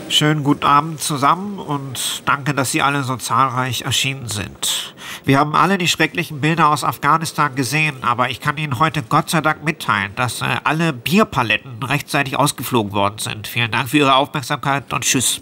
Schönen guten Abend zusammen und danke, dass Sie alle so zahlreich erschienen sind. Wir haben alle die schrecklichen Bilder aus Afghanistan gesehen, aber ich kann Ihnen heute Gott sei Dank mitteilen, dass alle Bierpaletten rechtzeitig ausgeflogen worden sind. Vielen Dank für Ihre Aufmerksamkeit und tschüss.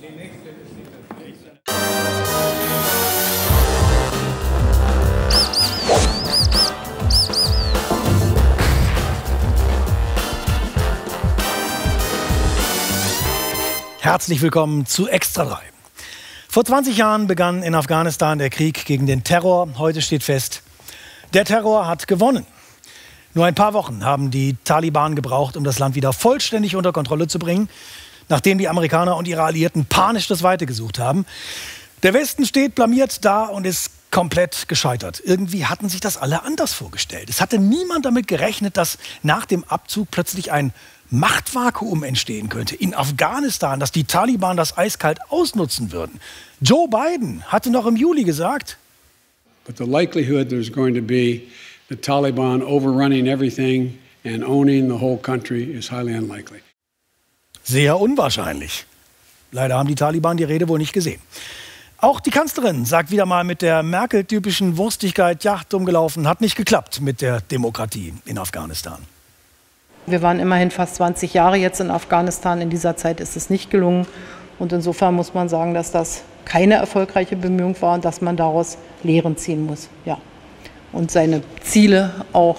Herzlich willkommen zu Extra 3. Vor 20 Jahren begann in Afghanistan der Krieg gegen den Terror. Heute steht fest, der Terror hat gewonnen. Nur ein paar Wochen haben die Taliban gebraucht, um das Land wieder vollständig unter Kontrolle zu bringen, nachdem die Amerikaner und ihre Alliierten panisch das Weite gesucht haben. Der Westen steht blamiert da und ist komplett gescheitert. Irgendwie hatten sich das alle anders vorgestellt. Es hatte niemand damit gerechnet, dass nach dem Abzug plötzlich ein Machtvakuum entstehen könnte in Afghanistan, dass die Taliban das eiskalt ausnutzen würden. Joe Biden hatte noch im Juli gesagt, But the likelihood there's going to be the Taliban overrunning everything and owning the whole country is highly unlikely. Sehr unwahrscheinlich. Leider haben die Taliban die Rede wohl nicht gesehen. Auch die Kanzlerin sagt wieder mal mit der Merkel-typischen Wurstigkeit, ja, dumm gelaufen, hat nicht geklappt mit der Demokratie in Afghanistan. Wir waren immerhin fast 20 Jahre jetzt in Afghanistan. In dieser Zeit ist es nicht gelungen. Und insofern muss man sagen, dass das keine erfolgreiche Bemühung war und dass man daraus Lehren ziehen muss. Ja. Und seine Ziele auch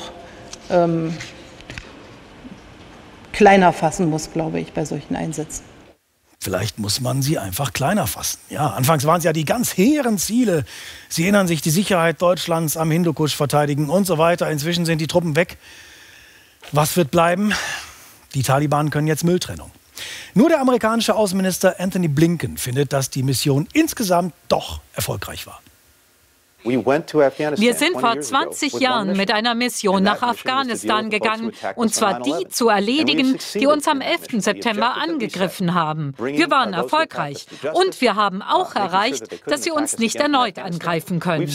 kleiner fassen muss, glaube ich, bei solchen Einsätzen. Vielleicht muss man sie einfach kleiner fassen. Ja, anfangs waren es ja die ganz hehren Ziele. Sie erinnern sich, die Sicherheit Deutschlands am Hindukusch verteidigen und so weiter. Inzwischen sind die Truppen weg. Was wird bleiben? Die Taliban können jetzt Mülltrennung. Nur der amerikanische Außenminister Anthony Blinken findet, dass die Mission insgesamt doch erfolgreich war. Wir sind vor 20 Jahren mit einer Mission nach Afghanistan gegangen, und zwar die zu erledigen, die uns am 11. September angegriffen haben. Wir waren erfolgreich und wir haben auch erreicht, dass sie uns nicht erneut angreifen können.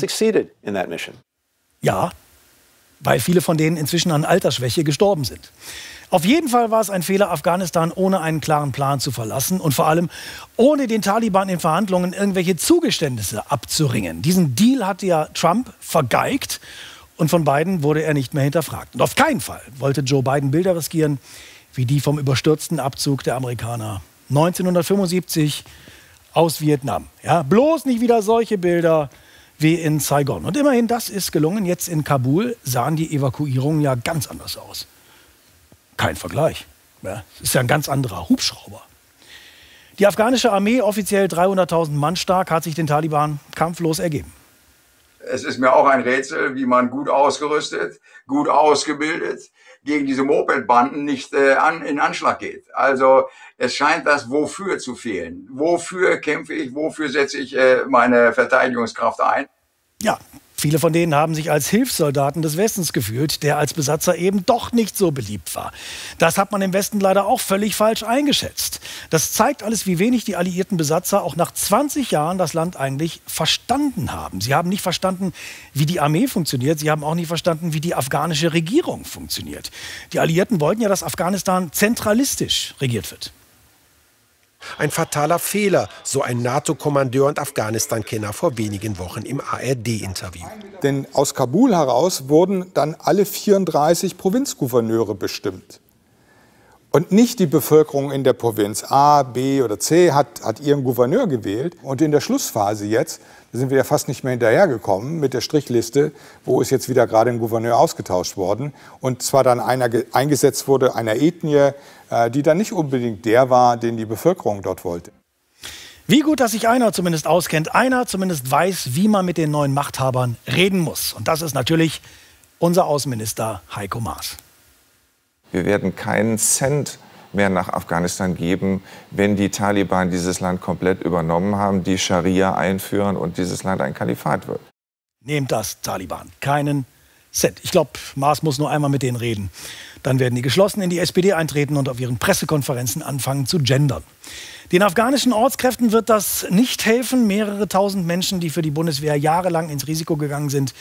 Ja, weil viele von denen inzwischen an Altersschwäche gestorben sind. Auf jeden Fall war es ein Fehler, Afghanistan ohne einen klaren Plan zu verlassen und vor allem ohne den Taliban in Verhandlungen irgendwelche Zugeständnisse abzuringen. Diesen Deal hatte ja Trump vergeigt und von Biden wurde er nicht mehr hinterfragt. Und auf keinen Fall wollte Joe Biden Bilder riskieren, wie die vom überstürzten Abzug der Amerikaner 1975 aus Vietnam. Ja, bloß nicht wieder solche Bilder wie in Saigon. Und immerhin, das ist gelungen. Jetzt in Kabul sahen die Evakuierungen ja ganz anders aus. Kein Vergleich. Ja, es ist ja ein ganz anderer Hubschrauber. Die afghanische Armee, offiziell 300.000 Mann stark, hat sich den Taliban kampflos ergeben. Es ist mir auch ein Rätsel, wie man gut ausgerüstet, gut ausgebildet gegen diese Mopedbanden nicht in Anschlag geht. Also es scheint das Wofür zu fehlen. Wofür kämpfe ich, wofür setze ich meine Verteidigungskraft ein? Ja, viele von denen haben sich als Hilfssoldaten des Westens gefühlt, der als Besatzer eben doch nicht so beliebt war. Das hat man im Westen leider auch völlig falsch eingeschätzt. Das zeigt alles, wie wenig die alliierten Besatzer auch nach 20 Jahren das Land eigentlich verstanden haben. Sie haben nicht verstanden, wie die Armee funktioniert. Sie haben auch nicht verstanden, wie die afghanische Regierung funktioniert. Die Alliierten wollten ja, dass Afghanistan zentralistisch regiert wird. Ein fataler Fehler, so ein NATO-Kommandeur und Afghanistan-Kenner vor wenigen Wochen im ARD-Interview. Denn aus Kabul heraus wurden dann alle 34 Provinzgouverneure bestimmt. Und nicht die Bevölkerung in der Provinz A, B oder C hat ihren Gouverneur gewählt. Und in der Schlussphase jetzt, da sind wir ja fast nicht mehr hinterhergekommen mit der Strichliste, wo ist jetzt wieder gerade ein Gouverneur ausgetauscht worden. Und zwar dann einer eingesetzt wurde, einer Ethnie, die dann nicht unbedingt der war, den die Bevölkerung dort wollte. Wie gut, dass sich einer zumindest auskennt, einer zumindest weiß, wie man mit den neuen Machthabern reden muss. Und das ist natürlich unser Außenminister Heiko Maas. Wir werden keinen Cent mehr nach Afghanistan geben, wenn die Taliban dieses Land komplett übernommen haben, die Scharia einführen und dieses Land ein Kalifat wird. Nehmt das, Taliban. Keinen Cent. Ich glaube, Maas muss nur einmal mit denen reden. Dann werden die geschlossen in die SPD eintreten und auf ihren Pressekonferenzen anfangen zu gendern. Den afghanischen Ortskräften wird das nicht helfen. Mehrere tausend Menschen, die für die Bundeswehr jahrelang ins Risiko gegangen sind,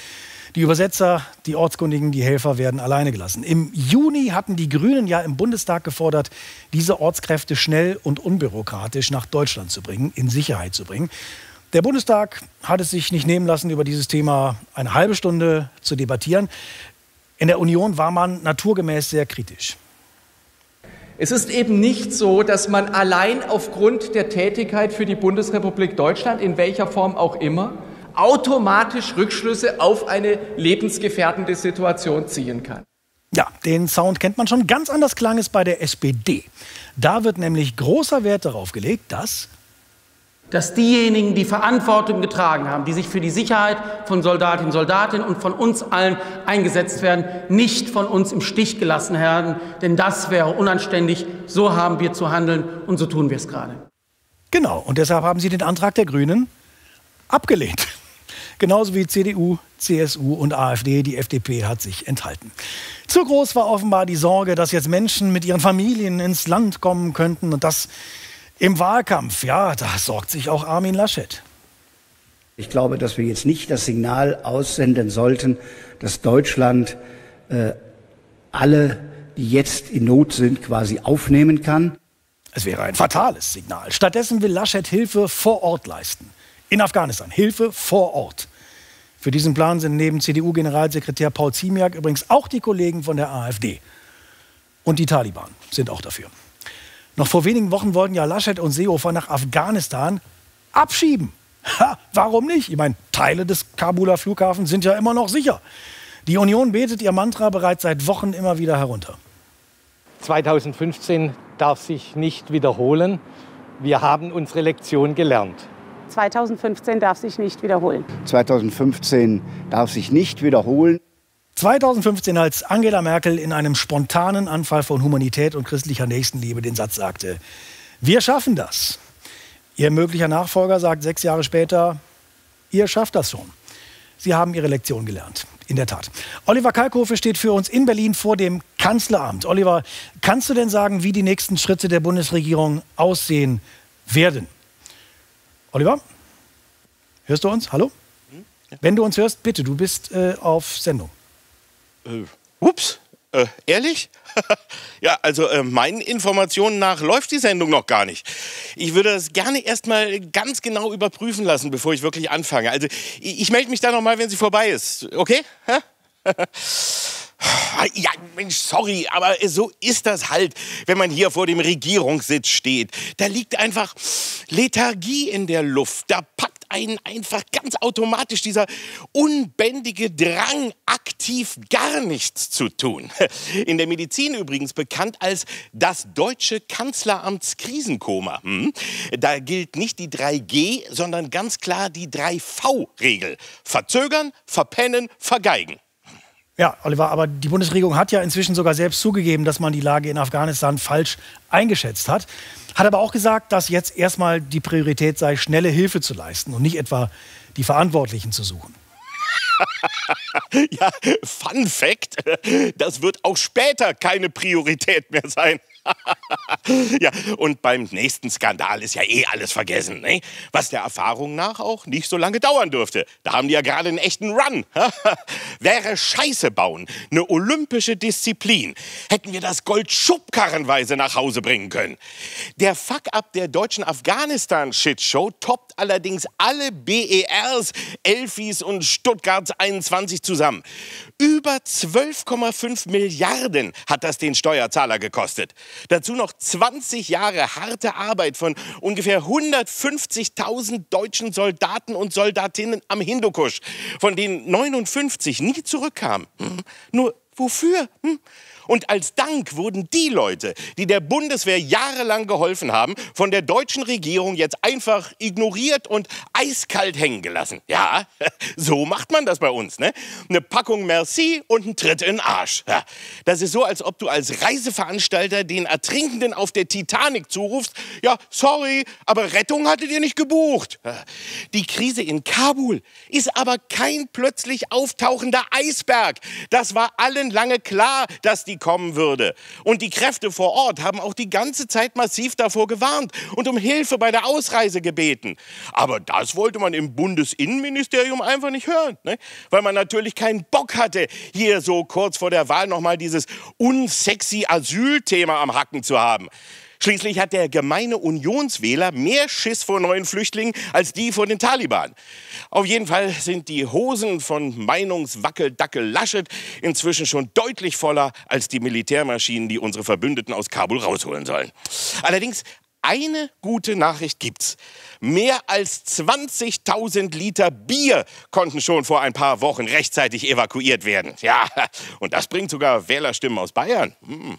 Die Übersetzer, die Ortskundigen, die Helfer werden alleine gelassen. Im Juni hatten die Grünen ja im Bundestag gefordert, diese Ortskräfte schnell und unbürokratisch nach Deutschland zu bringen, in Sicherheit zu bringen. Der Bundestag hat es sich nicht nehmen lassen, über dieses Thema eine halbe Stunde zu debattieren. In der Union war man naturgemäß sehr kritisch. Es ist eben nicht so, dass man allein aufgrund der Tätigkeit für die Bundesrepublik Deutschland, in welcher Form auch immer, automatisch Rückschlüsse auf eine lebensgefährdende Situation ziehen kann. Ja, den Sound kennt man schon. Ganz anders klang es bei der SPD. Da wird nämlich großer Wert darauf gelegt, dass diejenigen, die Verantwortung getragen haben, die sich für die Sicherheit von Soldatinnen und Soldaten und von uns allen eingesetzt werden, nicht von uns im Stich gelassen werden. Denn das wäre unanständig. So haben wir zu handeln und so tun wir es gerade. Genau, und deshalb haben sie den Antrag der Grünen abgelehnt. Genauso wie CDU, CSU und AfD. Die FDP hat sich enthalten. Zu groß war offenbar die Sorge, dass jetzt Menschen mit ihren Familien ins Land kommen könnten. Und das im Wahlkampf. Ja, da sorgt sich auch Armin Laschet. Ich glaube, dass wir jetzt nicht das Signal aussenden sollten, dass Deutschland alle, die jetzt in Not sind, quasi aufnehmen kann. Es wäre ein fatales Signal. Stattdessen will Laschet Hilfe vor Ort leisten. In Afghanistan. Hilfe vor Ort. Für diesen Plan sind neben CDU-Generalsekretär Paul Ziemiak übrigens auch die Kollegen von der AfD. Und die Taliban sind auch dafür. Noch vor wenigen Wochen wollten ja Laschet und Seehofer nach Afghanistan abschieben. Ha, warum nicht? Ich meine, Teile des Kabuler Flughafens sind ja immer noch sicher. Die Union betet ihr Mantra bereits seit Wochen immer wieder herunter. 2015 darf sich nicht wiederholen. Wir haben unsere Lektion gelernt. 2015 darf sich nicht wiederholen. 2015 darf sich nicht wiederholen. 2015, als Angela Merkel in einem spontanen Anfall von Humanität und christlicher Nächstenliebe den Satz sagte: Wir schaffen das. Ihr möglicher Nachfolger sagt 6 Jahre später: Ihr schafft das schon. Sie haben ihre Lektion gelernt. In der Tat. Oliver Kalkofe steht für uns in Berlin vor dem Kanzleramt. Oliver, kannst du denn sagen, wie die nächsten Schritte der Bundesregierung aussehen werden? Oliver? Hörst du uns? Hallo? Wenn du uns hörst, bitte, du bist auf Sendung. Ups, ehrlich? Ja, also meinen Informationen nach läuft die Sendung noch gar nicht. Ich würde das gerne erst mal ganz genau überprüfen lassen, bevor ich wirklich anfange. Also ich melde mich da noch mal, wenn sie vorbei ist. Okay? Ja, Mensch, sorry, aber so ist das halt, wenn man hier vor dem Regierungssitz steht. Da liegt einfach Lethargie in der Luft. Da packt einen einfach ganz automatisch dieser unbändige Drang, aktiv gar nichts zu tun. In der Medizin übrigens bekannt als das deutsche Kanzleramtskrisenkoma. Da gilt nicht die 3G, sondern ganz klar die 3V-Regel. Verzögern, verpennen, vergeigen. Ja, Oliver, aber die Bundesregierung hat ja inzwischen sogar selbst zugegeben, dass man die Lage in Afghanistan falsch eingeschätzt hat. Hat aber auch gesagt, dass jetzt erstmal die Priorität sei, schnelle Hilfe zu leisten und nicht etwa die Verantwortlichen zu suchen. Ja, Fun Fact, das wird auch später keine Priorität mehr sein. Ja, und beim nächsten Skandal ist ja eh alles vergessen, ne? Was der Erfahrung nach auch nicht so lange dauern dürfte. Da haben die ja gerade einen echten Run. Wäre Scheiße bauen eine olympische Disziplin, hätten wir das Gold schubkarrenweise nach Hause bringen können. Der Fuck-up der deutschen Afghanistan-Shitshow toppt allerdings alle BERs, Elfis und Stuttgarts 21 zusammen. Über 12,5 Milliarden hat das den Steuerzahler gekostet. Dazu noch 20 Jahre harte Arbeit von ungefähr 150.000 deutschen Soldaten und Soldatinnen am Hindukusch, von denen 59 nie zurückkamen. Nur wofür? Und als Dank wurden die Leute, die der Bundeswehr jahrelang geholfen haben, von der deutschen Regierung jetzt einfach ignoriert und eiskalt hängen gelassen. Ja, so macht man das bei uns, ne? Eine Packung Merci und ein Tritt in den Arsch. Ja, das ist so, als ob du als Reiseveranstalter den Ertrinkenden auf der Titanic zurufst: Ja, sorry, aber Rettung hattet ihr nicht gebucht. Die Krise in Kabul ist aber kein plötzlich auftauchender Eisberg. Das war allen lange klar, dass die kommen würde. Und die Kräfte vor Ort haben auch die ganze Zeit massiv davor gewarnt und um Hilfe bei der Ausreise gebeten. Aber das wollte man im Bundesinnenministerium einfach nicht hören, ne? Weil man natürlich keinen Bock hatte, hier so kurz vor der Wahl noch mal dieses unsexy Asylthema am Hacken zu haben. Schließlich hat der gemeine Unionswähler mehr Schiss vor neuen Flüchtlingen als die vor den Taliban. Auf jeden Fall sind die Hosen von Meinungswackeldackel Laschet inzwischen schon deutlich voller als die Militärmaschinen, die unsere Verbündeten aus Kabul rausholen sollen. Allerdings eine gute Nachricht gibt's. Mehr als 20.000 Liter Bier konnten schon vor ein paar Wochen rechtzeitig evakuiert werden. Ja, und das bringt sogar Wählerstimmen aus Bayern.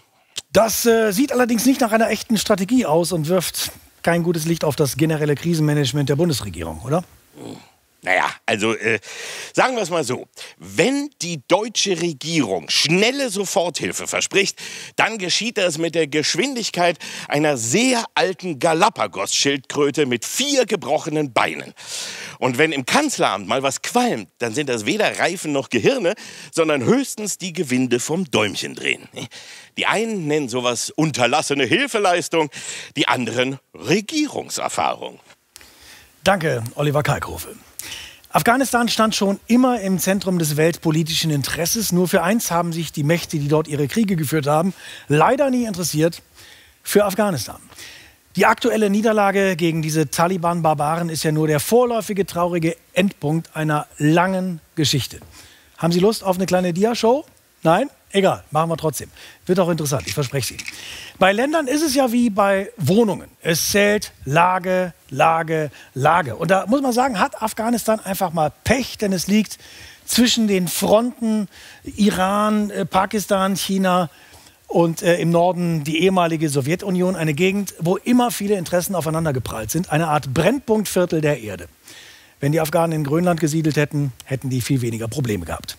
Das sieht allerdings nicht nach einer echten Strategie aus und wirft kein gutes Licht auf das generelle Krisenmanagement der Bundesregierung, oder? Naja, also sagen wir es mal so. Wenn die deutsche Regierung schnelle Soforthilfe verspricht, dann geschieht das mit der Geschwindigkeit einer sehr alten Galapagos-Schildkröte mit 4 gebrochenen Beinen. Und wenn im Kanzleramt mal was qualmt, dann sind das weder Reifen noch Gehirne, sondern höchstens die Gewinde vom Däumchen drehen. Die einen nennen sowas unterlassene Hilfeleistung, die anderen Regierungserfahrung. Danke, Oliver Kalkofe. Afghanistan stand schon immer im Zentrum des weltpolitischen Interesses. Nur für eins haben sich die Mächte, die dort ihre Kriege geführt haben, leider nie interessiert: für Afghanistan. Die aktuelle Niederlage gegen diese Taliban-Barbaren ist ja nur der vorläufige traurige Endpunkt einer langen Geschichte. Haben Sie Lust auf eine kleine Dia-Show? Nein? Egal, machen wir trotzdem. Wird auch interessant, ich verspreche es Ihnen. Bei Ländern ist es ja wie bei Wohnungen. Es zählt Lage, Lage, Lage. Und da muss man sagen, hat Afghanistan einfach mal Pech, denn es liegt zwischen den Fronten Iran, Pakistan, China und im Norden die ehemalige Sowjetunion. Eine Gegend, wo immer viele Interessen aufeinander geprallt sind. Eine Art Brennpunktviertel der Erde. Wenn die Afghanen in Grönland gesiedelt hätten, hätten die viel weniger Probleme gehabt.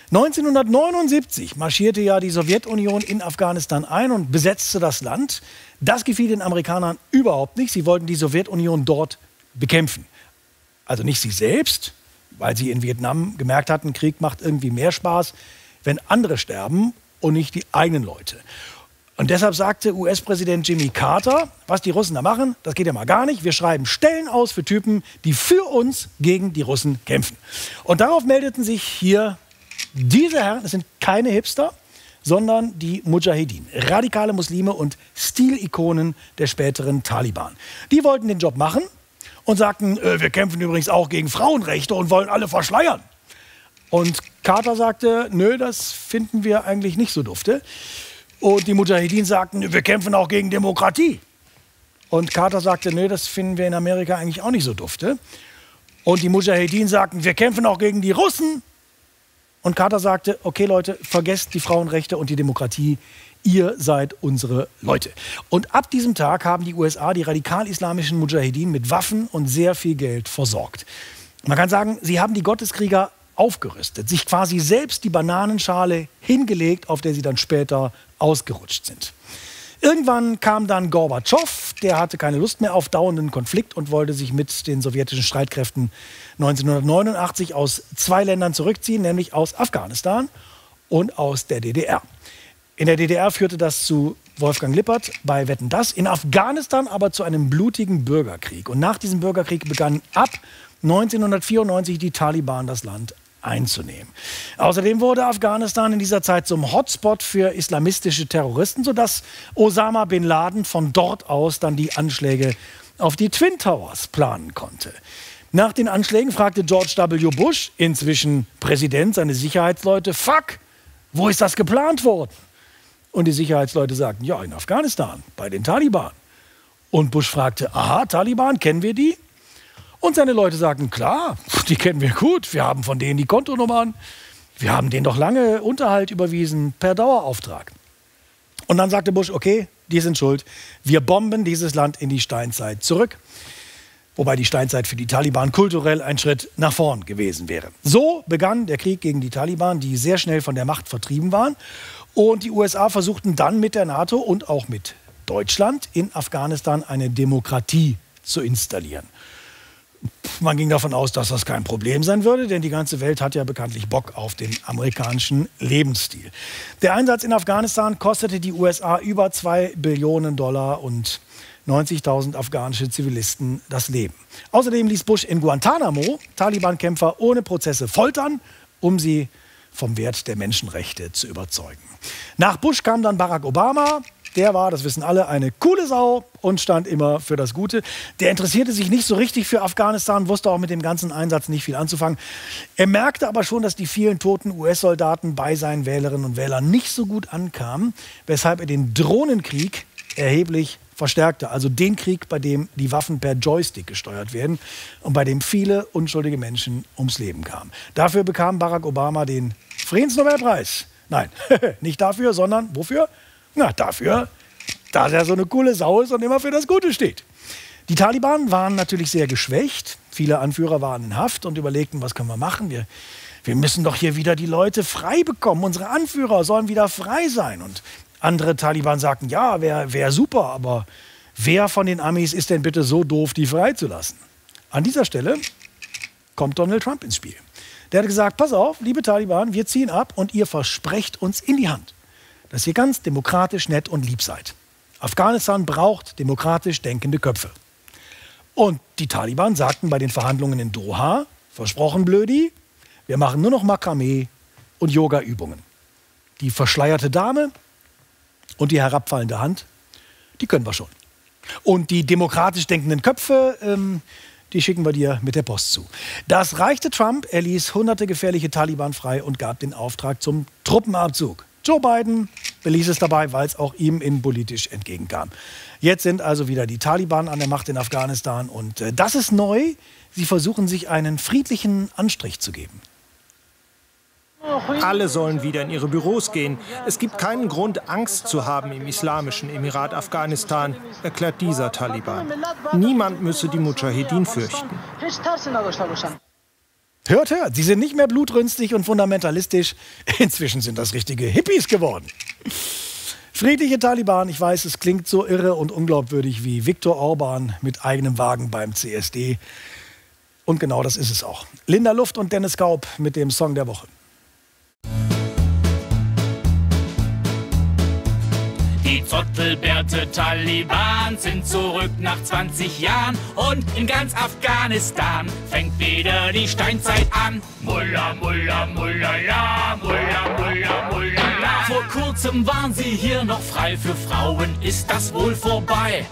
1979 marschierte ja die Sowjetunion in Afghanistan ein und besetzte das Land. Das gefiel den Amerikanern überhaupt nicht. Sie wollten die Sowjetunion dort bekämpfen. Also nicht sie selbst, weil sie in Vietnam gemerkt hatten, Krieg macht irgendwie mehr Spaß, wenn andere sterben und nicht die eigenen Leute. Und deshalb sagte US-Präsident Jimmy Carter, was die Russen da machen, das geht ja mal gar nicht. Wir schreiben Stellen aus für Typen, die für uns gegen die Russen kämpfen. Und darauf meldeten sich hier diese Herren, das sind keine Hipster, sondern die Mujahedin, radikale Muslime und Stilikonen der späteren Taliban. Die wollten den Job machen und sagten, wir kämpfen übrigens auch gegen Frauenrechte und wollen alle verschleiern. Und Carter sagte, nö, das finden wir eigentlich nicht so dufte. Und die Mujahedin sagten, wir kämpfen auch gegen Demokratie. Und Carter sagte, nö, das finden wir in Amerika eigentlich auch nicht so dufte. Und die Mujahedin sagten, wir kämpfen auch gegen die Russen. Und Carter sagte, okay Leute, vergesst die Frauenrechte und die Demokratie, ihr seid unsere Leute. Und ab diesem Tag haben die USA die radikal-islamischen Mujahedin mit Waffen und sehr viel Geld versorgt. Man kann sagen, sie haben die Gotteskrieger aufgerüstet, sich quasi selbst die Bananenschale hingelegt, auf der sie dann später ausgerutscht sind. Irgendwann kam dann Gorbatschow, der hatte keine Lust mehr auf dauernden Konflikt und wollte sich mit den sowjetischen Streitkräften 1989 aus 2 Ländern zurückziehen, nämlich aus Afghanistan und aus der DDR. In der DDR führte das zu Wolfgang Lippert bei Wetten, dass, in Afghanistan aber zu einem blutigen Bürgerkrieg. Und nach diesem Bürgerkrieg begannen ab 1994 die Taliban das Land einzunehmen. Außerdem wurde Afghanistan in dieser Zeit zum Hotspot für islamistische Terroristen, sodass Osama bin Laden von dort aus dann die Anschläge auf die Twin Towers planen konnte. Nach den Anschlägen fragte George W. Bush, inzwischen Präsident, seine Sicherheitsleute, fuck, wo ist das geplant worden? Und die Sicherheitsleute sagten, ja, in Afghanistan, bei den Taliban. Und Bush fragte, aha, Taliban, kennen wir die? Und seine Leute sagten, klar, die kennen wir gut. Wir haben von denen die Kontonummern. Wir haben denen doch lange Unterhalt überwiesen per Dauerauftrag. Und dann sagte Bush, okay, die sind schuld. Wir bomben dieses Land in die Steinzeit zurück. Wobei die Steinzeit für die Taliban kulturell ein Schritt nach vorn gewesen wäre. So begann der Krieg gegen die Taliban, die sehr schnell von der Macht vertrieben waren. Und die USA versuchten dann mit der NATO und auch mit Deutschland in Afghanistan eine Demokratie zu installieren. Man ging davon aus, dass das kein Problem sein würde, denn die ganze Welt hat ja bekanntlich Bock auf den amerikanischen Lebensstil. Der Einsatz in Afghanistan kostete die USA über $2 Billionen und 90.000 afghanische Zivilisten das Leben. Außerdem ließ Bush in Guantanamo Taliban-Kämpfer ohne Prozesse foltern, um sie vom Wert der Menschenrechte zu überzeugen. Nach Bush kam dann Barack Obama. Der war, das wissen alle, eine coole Sau und stand immer für das Gute. Der interessierte sich nicht so richtig für Afghanistan, wusste auch mit dem ganzen Einsatz nicht viel anzufangen. Er merkte aber schon, dass die vielen toten US-Soldaten bei seinen Wählerinnen und Wählern nicht so gut ankamen, weshalb er den Drohnenkrieg erheblich verstärkte. Also den Krieg, bei dem die Waffen per Joystick gesteuert werden und bei dem viele unschuldige Menschen ums Leben kamen. Dafür bekam Barack Obama den Friedensnobelpreis. Nein, nicht dafür, sondern wofür? Na, dafür, dass er so eine coole Sau ist und immer für das Gute steht. Die Taliban waren natürlich sehr geschwächt. Viele Anführer waren in Haft und überlegten, was können wir machen? Wir müssen doch hier wieder die Leute frei bekommen. Unsere Anführer sollen wieder frei sein. Und andere Taliban sagten, ja, wär super, aber wer von den Amis ist denn bitte so doof, die freizulassen? An dieser Stelle kommt Donald Trump ins Spiel. Der hat gesagt, pass auf, liebe Taliban, wir ziehen ab und ihr versprecht uns in die Hand, dass ihr ganz demokratisch, nett und lieb seid. Afghanistan braucht demokratisch denkende Köpfe. Und die Taliban sagten bei den Verhandlungen in Doha, versprochen Blödi, wir machen nur noch Makramee und Yoga-Übungen. Die verschleierte Dame und die herabfallende Hand, die können wir schon. Und die demokratisch denkenden Köpfe, die schicken wir dir mit der Post zu. Das reichte Trump. Er ließ hunderte gefährliche Taliban frei und gab den Auftrag zum Truppenabzug. Joe Biden beließ es dabei, weil es auch ihm innenpolitisch entgegenkam. Jetzt sind also wieder die Taliban an der Macht in Afghanistan. Und das ist neu. Sie versuchen, sich einen friedlichen Anstrich zu geben. Alle sollen wieder in ihre Büros gehen. Es gibt keinen Grund, Angst zu haben im Islamischen Emirat Afghanistan, erklärt dieser Taliban. Niemand müsse die Mudschahidin fürchten. Hört, sie sind nicht mehr blutrünstig und fundamentalistisch. Inzwischen sind das richtige Hippies geworden. Friedliche Taliban, ich weiß, es klingt so irre und unglaubwürdig wie Viktor Orban mit eigenem Wagen beim CSD. Und genau das ist es auch. Linda Luft und Dennis Gaub mit dem Song der Woche. Die Zottelbärte Taliban sind zurück nach 20 Jahren und in ganz Afghanistan fängt wieder die Steinzeit an. Mullah, Mullah, Mullah, la, Mullah, Mullah, Mullah, la. Vor kurzem waren sie hier noch frei, für Frauen ist das wohl vorbei.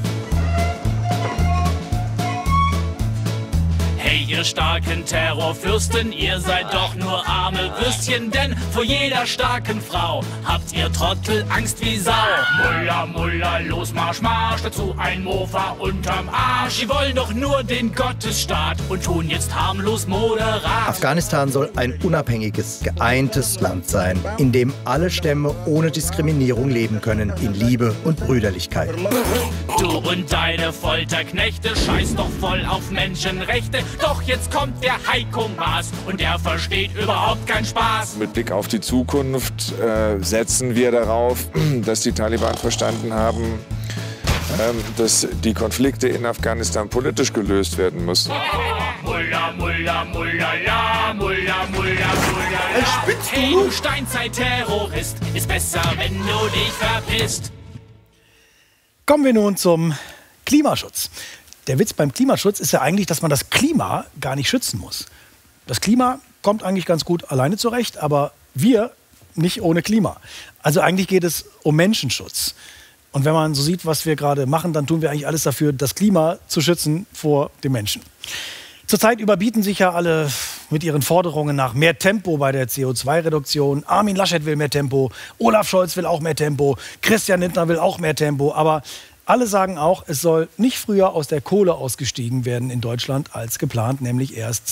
Hey, ihr starken Terrorfürsten, ihr seid doch nur arme Würstchen, denn vor jeder starken Frau habt ihr Trottel Angst wie Sau. Mullah, Mullah, los, Marsch, Marsch, dazu ein Mofa unterm Arsch. Die wollen doch nur den Gottesstaat und tun jetzt harmlos moderat. Afghanistan soll ein unabhängiges, geeintes Land sein, in dem alle Stämme ohne Diskriminierung leben können, in Liebe und Brüderlichkeit. Du und deine Folterknechte scheiß doch voll auf Menschenrechte. Doch jetzt kommt der Heiko Maas und der versteht überhaupt keinen Spaß. Mit Blick auf die Zukunft setzen wir darauf, dass die Taliban verstanden haben, dass die Konflikte in Afghanistan politisch gelöst werden müssen. Mullah, Mullah, Mullah, la, Mullah, Mullah, Mullah, la. Hey, du Steinzeit-Terrorist, ist besser, wenn du dich verpisst. Kommen wir nun zum Klimaschutz. Der Witz beim Klimaschutz ist ja eigentlich, dass man das Klima gar nicht schützen muss. Das Klima kommt eigentlich ganz gut alleine zurecht, aber wir nicht ohne Klima. Also eigentlich geht es um Menschenschutz. Und wenn man so sieht, was wir gerade machen, dann tun wir eigentlich alles dafür, das Klima zu schützen vor dem Menschen. Zurzeit überbieten sich ja alle mit ihren Forderungen nach mehr Tempo bei der CO2-Reduktion. Armin Laschet will mehr Tempo, Olaf Scholz will auch mehr Tempo, Christian Lindner will auch mehr Tempo. Aber alle sagen auch, es soll nicht früher aus der Kohle ausgestiegen werden in Deutschland als geplant, nämlich erst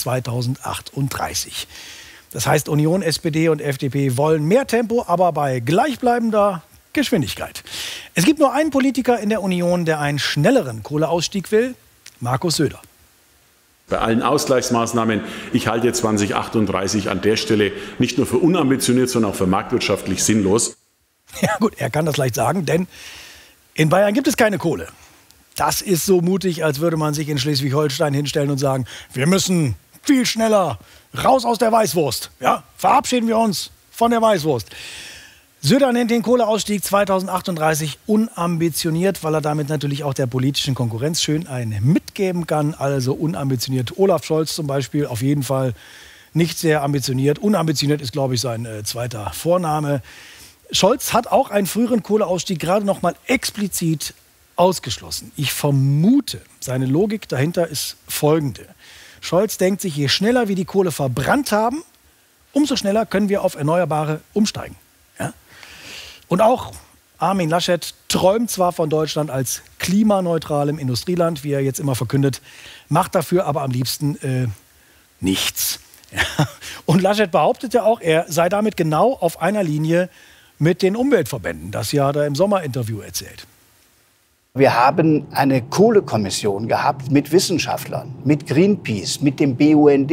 2038. Das heißt, Union, SPD und FDP wollen mehr Tempo, aber bei gleichbleibender Geschwindigkeit. Es gibt nur einen Politiker in der Union, der einen schnelleren Kohleausstieg will, Markus Söder. Bei allen Ausgleichsmaßnahmen, ich halte 2038 an der Stelle nicht nur für unambitioniert, sondern auch für marktwirtschaftlich sinnlos. Ja gut, er kann das leicht sagen, denn in Bayern gibt es keine Kohle. Das ist so mutig, als würde man sich in Schleswig-Holstein hinstellen und sagen, wir müssen viel schneller raus aus der Weißwurst. Ja, verabschieden wir uns von der Weißwurst. Söder nennt den Kohleausstieg 2038 unambitioniert, weil er damit natürlich auch der politischen Konkurrenz schön einen mitgeben kann. Also unambitioniert. Olaf Scholz zum Beispiel auf jeden Fall nicht sehr ambitioniert. Unambitioniert ist, glaube ich, sein zweiter Vorname. Scholz hat auch einen früheren Kohleausstieg gerade noch mal explizit ausgeschlossen. Ich vermute, seine Logik dahinter ist folgende. Scholz denkt sich, je schneller wir die Kohle verbrannt haben, umso schneller können wir auf Erneuerbare umsteigen. Ja? Und auch Armin Laschet träumt zwar von Deutschland als klimaneutralem Industrieland, wie er jetzt immer verkündet, macht dafür aber am liebsten nichts. Ja? Und Laschet behauptet ja auch, er sei damit genau auf einer Linie mit den Umweltverbänden. Das hat er im Sommerinterview erzählt. Wir haben eine Kohlekommission gehabt mit Wissenschaftlern, mit Greenpeace, mit dem BUND,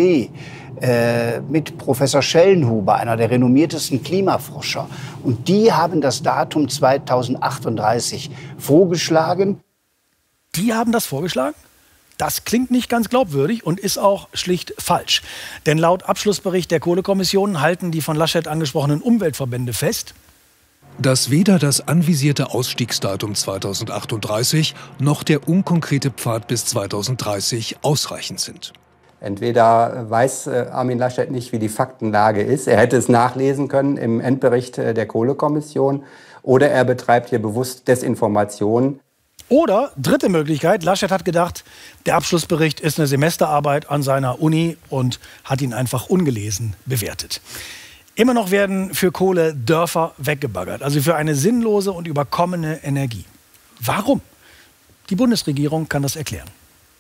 mit Professor Schellenhuber, einer der renommiertesten Klimaforscher. Und die haben das Datum 2038 vorgeschlagen. Die haben das vorgeschlagen? Das klingt nicht ganz glaubwürdig und ist auch schlicht falsch. Denn laut Abschlussbericht der Kohlekommission halten die von Laschet angesprochenen Umweltverbände fest, dass weder das anvisierte Ausstiegsdatum 2038 noch der unkonkrete Pfad bis 2030 ausreichend sind. Entweder weiß Armin Laschet nicht, wie die Faktenlage ist, er hätte es nachlesen können im Endbericht der Kohlekommission, oder er betreibt hier bewusst Desinformation. Oder, dritte Möglichkeit, Laschet hat gedacht, der Abschlussbericht ist eine Semesterarbeit an seiner Uni und hat ihn einfach ungelesen bewertet. Immer noch werden für Kohle Dörfer weggebaggert, also für eine sinnlose und überkommene Energie. Warum? Die Bundesregierung kann das erklären.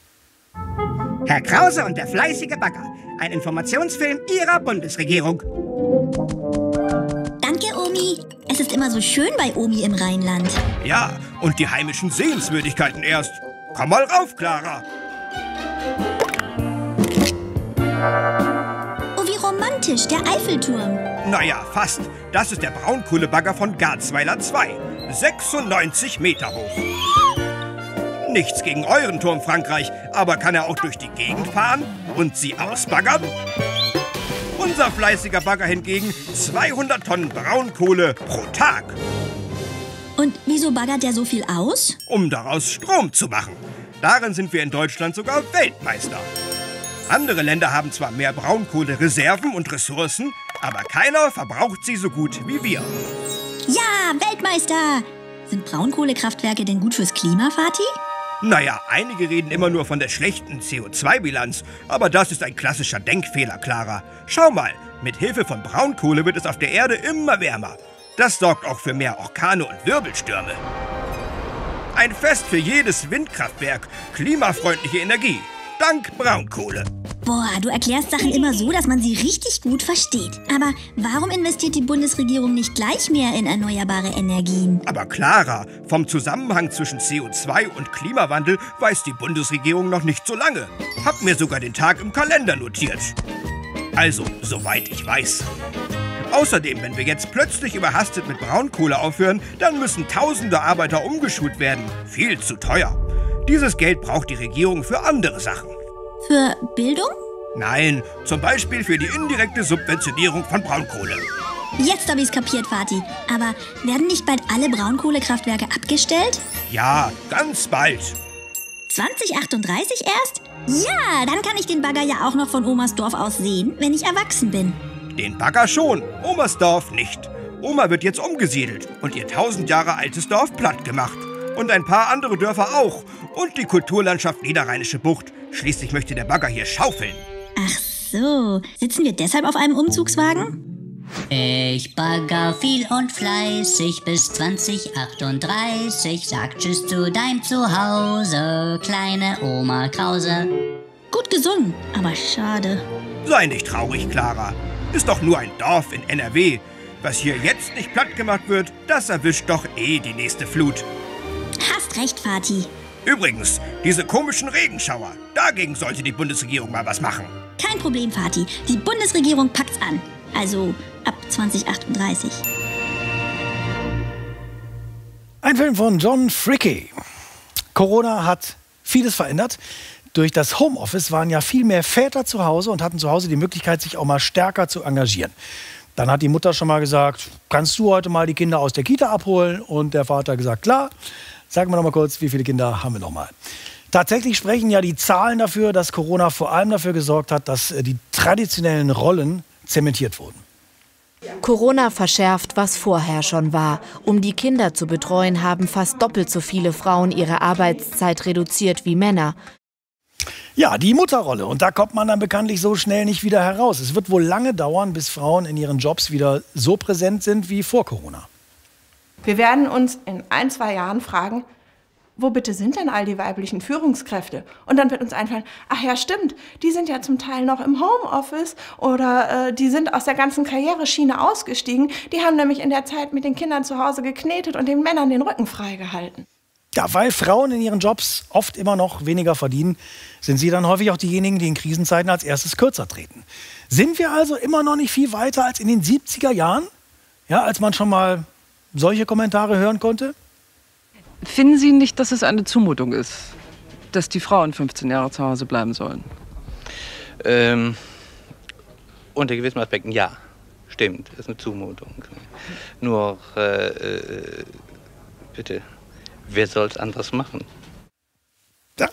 Herr Krause und der fleißige Bagger. Ein Informationsfilm Ihrer Bundesregierung. Danke, Omi. Es ist immer so schön bei Omi im Rheinland. Ja, und die heimischen Sehenswürdigkeiten erst. Komm mal rauf, Clara. Oh, wie romantisch, der Eiffelturm. Naja, fast. Das ist der Braunkohlebagger von Garzweiler 2. 96 Meter hoch. Nichts gegen euren Turm, Frankreich, aber kann er auch durch die Gegend fahren und sie ausbaggern? Unser fleißiger Bagger hingegen 200 Tonnen Braunkohle pro Tag. Und wieso baggert der so viel aus? Um daraus Strom zu machen. Darin sind wir in Deutschland sogar Weltmeister. Andere Länder haben zwar mehr Braunkohlereserven und Ressourcen, aber keiner verbraucht sie so gut wie wir. Ja, Weltmeister! Sind Braunkohlekraftwerke denn gut fürs Klima, Vati? Naja, einige reden immer nur von der schlechten CO2-Bilanz, aber das ist ein klassischer Denkfehler, Clara. Schau mal, mit Hilfe von Braunkohle wird es auf der Erde immer wärmer. Das sorgt auch für mehr Orkane und Wirbelstürme. Ein Fest für jedes Windkraftwerk, klimafreundliche Energie, dank Braunkohle. Boah, du erklärst Sachen immer so, dass man sie richtig gut versteht. Aber warum investiert die Bundesregierung nicht gleich mehr in erneuerbare Energien? Aber Clara, vom Zusammenhang zwischen CO2 und Klimawandel weiß die Bundesregierung noch nicht so lange. Hab mir sogar den Tag im Kalender notiert. Also, soweit ich weiß. Außerdem, wenn wir jetzt plötzlich überhastet mit Braunkohle aufhören, dann müssen tausende Arbeiter umgeschult werden. Viel zu teuer. Dieses Geld braucht die Regierung für andere Sachen. Für Bildung? Nein, zum Beispiel für die indirekte Subventionierung von Braunkohle. Jetzt habe ich's kapiert, Vati. Aber werden nicht bald alle Braunkohlekraftwerke abgestellt? Ja, ganz bald. 2038 erst? Ja, dann kann ich den Bagger ja auch noch von Omas Dorf aus sehen, wenn ich erwachsen bin. Den Bagger schon, Omas Dorf nicht. Oma wird jetzt umgesiedelt und ihr 1000 Jahre altes Dorf platt gemacht. Und ein paar andere Dörfer auch. Und die Kulturlandschaft Niederrheinische Bucht. Schließlich möchte der Bagger hier schaufeln. Ach so, sitzen wir deshalb auf einem Umzugswagen? Ich bagger viel und fleißig bis 2038. Sag Tschüss zu deinem Zuhause, kleine Oma Krause. Gut gesungen, aber schade. Sei nicht traurig, Clara. Ist doch nur ein Dorf in NRW. Was hier jetzt nicht platt gemacht wird, das erwischt doch eh die nächste Flut. Hast recht, Vati. Übrigens, diese komischen Regenschauer, dagegen sollte die Bundesregierung mal was machen. Kein Problem, Vati. Die Bundesregierung packt's an. Also ab 2038. Ein Film von John Fricke. Corona hat vieles verändert. Durch das Homeoffice waren ja viel mehr Väter zu Hause und hatten zu Hause die Möglichkeit, sich auch mal stärker zu engagieren. Dann hat die Mutter schon mal gesagt, kannst du heute mal die Kinder aus der Kita abholen? Und der Vater hat gesagt, klar. Sagen wir noch mal kurz, wie viele Kinder haben wir noch mal? Tatsächlich sprechen ja die Zahlen dafür, dass Corona vor allem dafür gesorgt hat, dass die traditionellen Rollen zementiert wurden. Corona verschärft, was vorher schon war. Um die Kinder zu betreuen, haben fast doppelt so viele Frauen ihre Arbeitszeit reduziert wie Männer. Ja, die Mutterrolle. Und da kommt man dann bekanntlich so schnell nicht wieder heraus. Es wird wohl lange dauern, bis Frauen in ihren Jobs wieder so präsent sind wie vor Corona. Wir werden uns in 1-2 Jahren fragen, wo bitte sind denn all die weiblichen Führungskräfte? Und dann wird uns einfallen, ach ja, stimmt, die sind ja zum Teil noch im Homeoffice oder die sind aus der ganzen Karriereschiene ausgestiegen. Die haben nämlich in der Zeit mit den Kindern zu Hause geknetet und den Männern den Rücken freigehalten. Ja, weil Frauen in ihren Jobs oft immer noch weniger verdienen, sind sie dann häufig auch diejenigen, die in Krisenzeiten als erstes kürzer treten. Sind wir also immer noch nicht viel weiter als in den 70er Jahren? Ja, als man schon mal solche Kommentare hören konnte? Finden Sie nicht, dass es eine Zumutung ist, dass die Frauen 15 Jahre zu Hause bleiben sollen? Unter gewissen Aspekten ja, stimmt, ist eine Zumutung. Nur, bitte, wer soll es anders machen? Ja,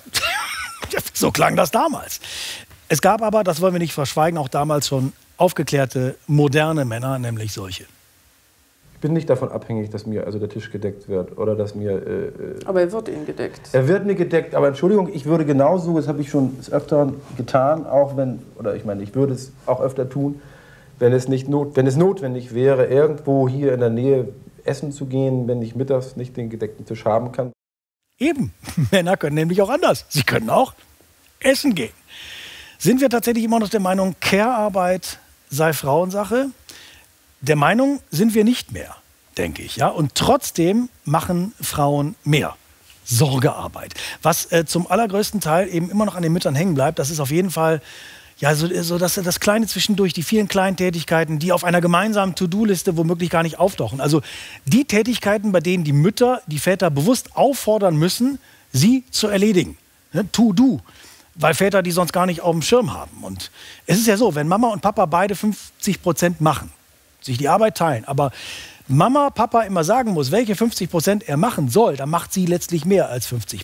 so klang das damals. Es gab aber, das wollen wir nicht verschweigen, auch damals schon aufgeklärte, moderne Männer, nämlich solche. Ich bin nicht davon abhängig, dass mir also der Tisch gedeckt wird oder dass mir... Aber er wird Ihnen gedeckt. Er wird mir gedeckt, aber Entschuldigung, ich würde genauso, das habe ich schon des Öfteren getan, auch wenn, oder ich meine, ich würde es auch öfter tun, wenn es notwendig wäre, irgendwo hier in der Nähe essen zu gehen, wenn ich mittags nicht den gedeckten Tisch haben kann. Eben, Männer können nämlich auch anders. Sie können auch essen gehen. Sind wir tatsächlich immer noch der Meinung, Care-Arbeit sei Frauensache? Der Meinung sind wir nicht mehr, denke ich. Ja? Und trotzdem machen Frauen mehr Sorgearbeit. Was zum allergrößten Teil eben immer noch an den Müttern hängen bleibt, das ist auf jeden Fall ja, so das Kleine zwischendurch, die vielen kleinen Tätigkeiten, die auf einer gemeinsamen To-Do-Liste womöglich gar nicht auftauchen. Also die Tätigkeiten, bei denen die Mütter die Väter bewusst auffordern müssen, sie zu erledigen. Ne? To-Do. Weil Väter die sonst gar nicht auf dem Schirm haben. Und es ist ja so, wenn Mama und Papa beide 50% machen, sich die Arbeit teilen, aber Mama, Papa immer sagen muss, welche 50% er machen soll, dann macht sie letztlich mehr als 50%.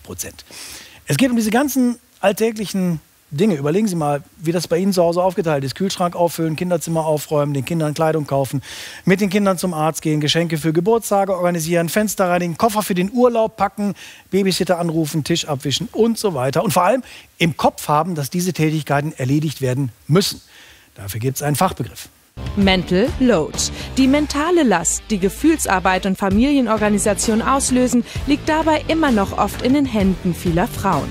Es geht um diese ganzen alltäglichen Dinge. Überlegen Sie mal, wie das bei Ihnen zu Hause aufgeteilt ist. Kühlschrank auffüllen, Kinderzimmer aufräumen, den Kindern Kleidung kaufen, mit den Kindern zum Arzt gehen, Geschenke für Geburtstage organisieren, Fenster reinigen, Koffer für den Urlaub packen, Babysitter anrufen, Tisch abwischen und so weiter. Und vor allem im Kopf haben, dass diese Tätigkeiten erledigt werden müssen. Dafür gibt es einen Fachbegriff. Mental Load. Die mentale Last, die Gefühlsarbeit und Familienorganisation auslösen, liegt dabei immer noch oft in den Händen vieler Frauen.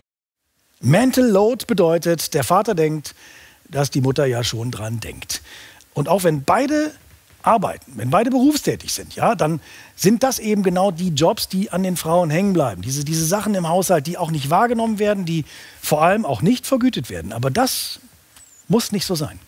Mental Load bedeutet, der Vater denkt, dass die Mutter ja schon dran denkt. Und auch wenn beide arbeiten, wenn beide berufstätig sind, ja, dann sind das eben genau die Jobs, die an den Frauen hängen bleiben. Diese Sachen im Haushalt, die auch nicht wahrgenommen werden, die vor allem auch nicht vergütet werden. Aber das muss nicht so sein.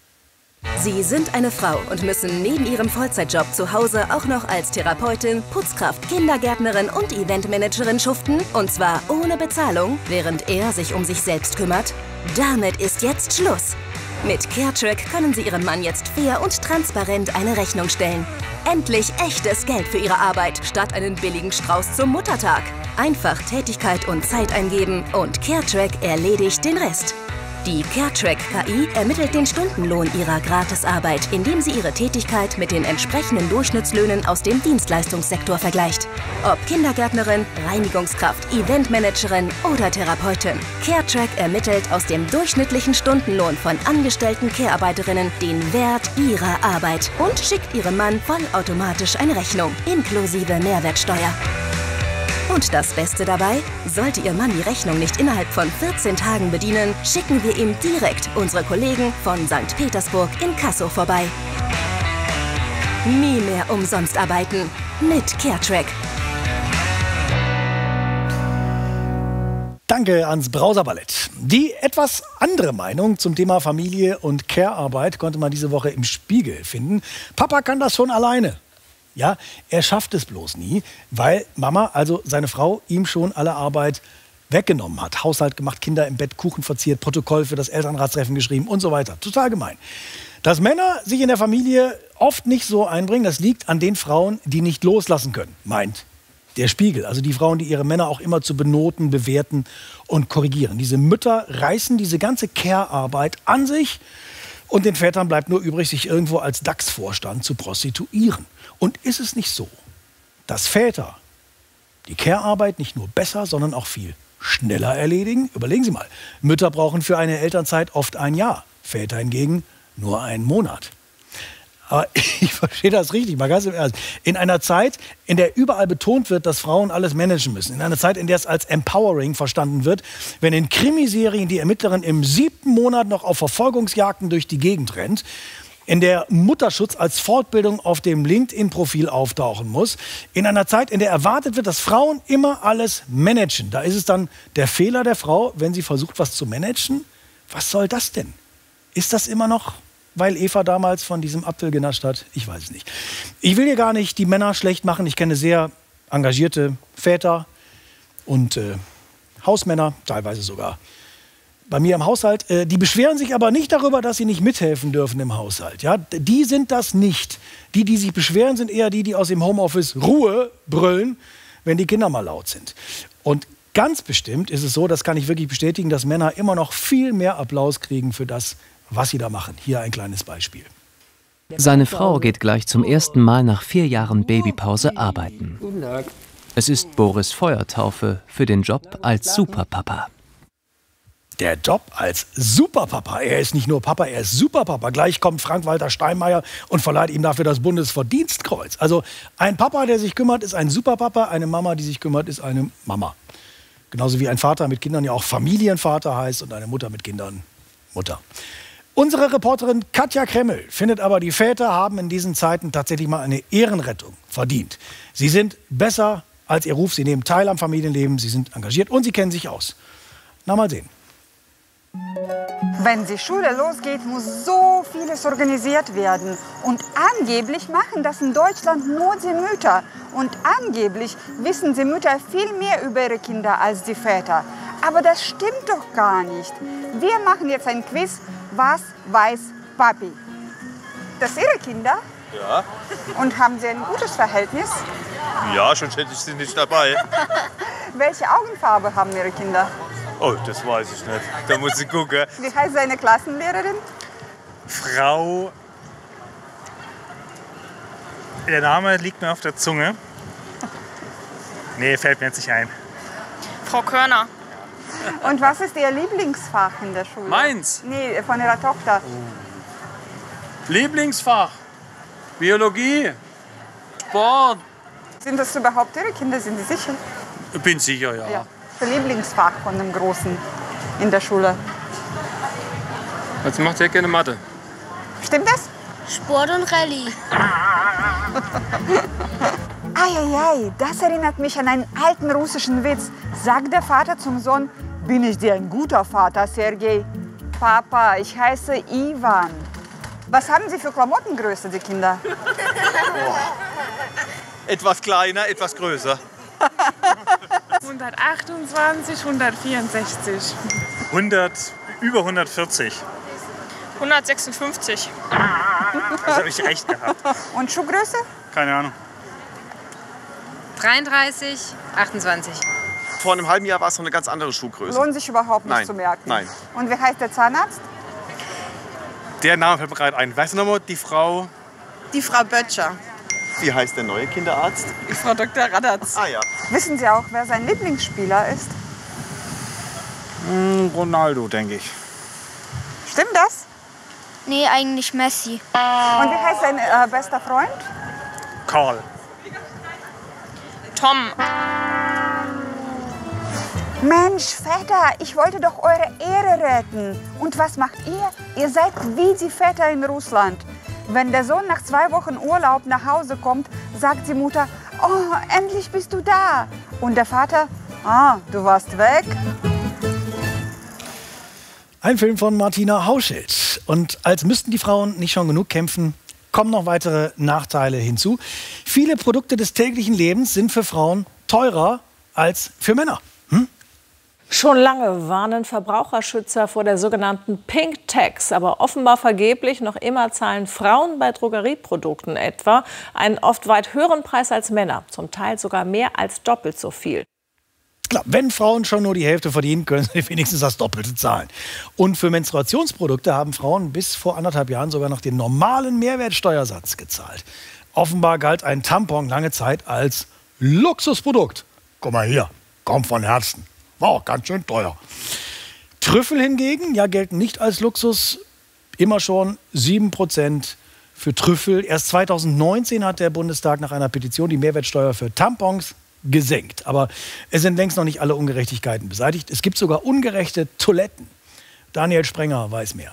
Sie sind eine Frau und müssen neben Ihrem Vollzeitjob zu Hause auch noch als Therapeutin, Putzkraft, Kindergärtnerin und Eventmanagerin schuften. Und zwar ohne Bezahlung, während er sich um sich selbst kümmert. Damit ist jetzt Schluss. Mit CareTrack können Sie Ihrem Mann jetzt fair und transparent eine Rechnung stellen. Endlich echtes Geld für Ihre Arbeit, statt einen billigen Strauß zum Muttertag. Einfach Tätigkeit und Zeit eingeben und CareTrack erledigt den Rest. Die CareTrack-KI ermittelt den Stundenlohn Ihrer Gratisarbeit, indem sie Ihre Tätigkeit mit den entsprechenden Durchschnittslöhnen aus dem Dienstleistungssektor vergleicht. Ob Kindergärtnerin, Reinigungskraft, Eventmanagerin oder Therapeutin. CareTrack ermittelt aus dem durchschnittlichen Stundenlohn von angestellten Care-Arbeiterinnen den Wert ihrer Arbeit und schickt Ihrem Mann vollautomatisch eine Rechnung, inklusive Mehrwertsteuer. Und das Beste dabei, sollte Ihr Mann die Rechnung nicht innerhalb von 14 Tagen bedienen, schicken wir ihm direkt unsere Kollegen von St. Petersburg Inkasso vorbei. Nie mehr umsonst arbeiten mit CareTrack. Danke ans Browserballett. Die etwas andere Meinung zum Thema Familie und Care-Arbeit konnte man diese Woche im Spiegel finden. Papa kann das schon alleine. Ja, er schafft es bloß nie, weil Mama, also seine Frau, ihm schon alle Arbeit weggenommen hat. Haushalt gemacht, Kinder im Bett, Kuchen verziert, Protokoll für das Elternratstreffen geschrieben und so weiter. Total gemein. Dass Männer sich in der Familie oft nicht so einbringen, das liegt an den Frauen, die nicht loslassen können, meint der Spiegel. Also die Frauen, die ihre Männer auch immer zu benoten, bewerten und korrigieren. Diese Mütter reißen diese ganze Care-Arbeit an sich und den Vätern bleibt nur übrig, sich irgendwo als DAX-Vorstand zu prostituieren. Und ist es nicht so, dass Väter die Care-Arbeit nicht nur besser, sondern auch viel schneller erledigen? Überlegen Sie mal, Mütter brauchen für eine Elternzeit oft ein Jahr, Väter hingegen nur einen Monat. Aber ich verstehe das richtig, mal ganz im Ernst. In einer Zeit, in der überall betont wird, dass Frauen alles managen müssen, in einer Zeit, in der es als empowering verstanden wird, wenn in Krimiserien die Ermittlerin im 7. Monat noch auf Verfolgungsjagden durch die Gegend rennt, in der Mutterschutz als Fortbildung auf dem LinkedIn-Profil auftauchen muss, in einer Zeit, in der erwartet wird, dass Frauen immer alles managen. Da ist es dann der Fehler der Frau, wenn sie versucht, was zu managen. Was soll das denn? Ist das immer noch, weil Eva damals von diesem Apfel genascht hat? Ich weiß es nicht. Ich will hier gar nicht die Männer schlecht machen. Ich kenne sehr engagierte Väter und Hausmänner, teilweise sogar bei mir im Haushalt. Die beschweren sich aber nicht darüber, dass sie nicht mithelfen dürfen im Haushalt. Ja? Die sind das nicht. Die sich beschweren, sind eher die aus dem Homeoffice Ruhe brüllen, wenn die Kinder mal laut sind. Und ganz bestimmt ist es so, das kann ich wirklich bestätigen, dass Männer immer noch viel mehr Applaus kriegen für das, was sie da machen. Hier ein kleines Beispiel. Seine Frau geht gleich zum ersten Mal nach 4 Jahren Babypause arbeiten. Es ist Boris' Feuertaufe für den Job als Superpapa. Der Job als Superpapa. Er ist nicht nur Papa, er ist Superpapa. Gleich kommt Frank-Walter Steinmeier und verleiht ihm dafür das Bundesverdienstkreuz. Also ein Papa, der sich kümmert, ist ein Superpapa. Eine Mama, die sich kümmert, ist eine Mama. Genauso wie ein Vater mit Kindern ja auch Familienvater heißt und eine Mutter mit Kindern Mutter. Unsere Reporterin Katja Kremmel findet aber, die Väter haben in diesen Zeiten tatsächlich mal eine Ehrenrettung verdient. Sie sind besser als ihr Ruf, sie nehmen teil am Familienleben, sie sind engagiert und sie kennen sich aus. Na, mal sehen. Wenn die Schule losgeht, muss so vieles organisiert werden. Und angeblich machen das in Deutschland nur die Mütter. Und angeblich wissen die Mütter viel mehr über ihre Kinder als die Väter. Aber das stimmt doch gar nicht. Wir machen jetzt ein Quiz. Was weiß Papi? Das sind Ihre Kinder? Ja. Und haben Sie ein gutes Verhältnis? Ja, sonst hätte ich sie nicht dabei. Welche Augenfarbe haben Ihre Kinder? Oh, das weiß ich nicht. Da muss ich gucken. Wie heißt seine Klassenlehrerin? Frau... Der Name liegt mir auf der Zunge. Nee, fällt mir jetzt nicht ein. Frau Körner. Und was ist Ihr Lieblingsfach in der Schule? Meins? Nee, von Ihrer Tochter. Lieblingsfach? Biologie? Sport? Sind das überhaupt Ihre Kinder? Sind Sie sicher? Bin sicher, ja. Ja. Das Lieblingsfach von dem Großen in der Schule. Jetzt macht er gerne Mathe. Stimmt das? Sport und Rallye. Eieiei, das erinnert mich an einen alten russischen Witz. Sagt der Vater zum Sohn: Bin ich dir ein guter Vater, Sergej? Papa, ich heiße Ivan. Was haben Sie für Klamottengröße, die Kinder? Etwas kleiner, etwas größer. 128, 164. Über 140. 156. Das habe ich recht gehabt. Und Schuhgröße? Keine Ahnung. 33, 28. Vor einem halben Jahr war es noch eine ganz andere Schuhgröße. Lohnt sich überhaupt nicht Nein. zu merken. Nein. Und wie heißt der Zahnarzt? Der Name fällt mir gerade ein. Weißt du nochmal, die Frau? Die Frau Böttcher. Wie heißt der neue Kinderarzt? Die Frau Dr. Radatz. Ah ja. Wissen Sie auch, wer sein Lieblingsspieler ist? Ronaldo, denke ich. Stimmt das? Nee, eigentlich Messi. Und wie heißt sein bester Freund? Karl. Tom. Mensch, Väter, ich wollte doch eure Ehre retten. Und was macht ihr? Ihr seid wie die Väter in Russland. Wenn der Sohn nach 2 Wochen Urlaub nach Hause kommt, sagt die Mutter: Oh, endlich bist du da. Und der Vater: Ah, du warst weg. Ein Film von Martina Hauschild. Und als müssten die Frauen nicht schon genug kämpfen, kommen noch weitere Nachteile hinzu. Viele Produkte des täglichen Lebens sind für Frauen teurer als für Männer. Schon lange warnen Verbraucherschützer vor der sogenannten Pink Tax. Aber offenbar vergeblich. Noch immer zahlen Frauen bei Drogerieprodukten etwa einen oft weit höheren Preis als Männer. Zum Teil sogar mehr als doppelt so viel. Klar, wenn Frauen schon nur die Hälfte verdienen, können sie wenigstens das Doppelte zahlen. Und für Menstruationsprodukte haben Frauen bis vor 1,5 Jahren sogar noch den normalen Mehrwertsteuersatz gezahlt. Offenbar galt ein Tampon lange Zeit als Luxusprodukt. Guck mal hier, kommt von Herzen. War auch ganz schön teuer. Trüffel hingegen gelten nicht als Luxus. Immer schon 7% für Trüffel. Erst 2019 hat der Bundestag nach einer Petition die Mehrwertsteuer für Tampons gesenkt. Aber es sind längst noch nicht alle Ungerechtigkeiten beseitigt. Es gibt sogar ungerechte Toiletten. Daniel Sprenger weiß mehr.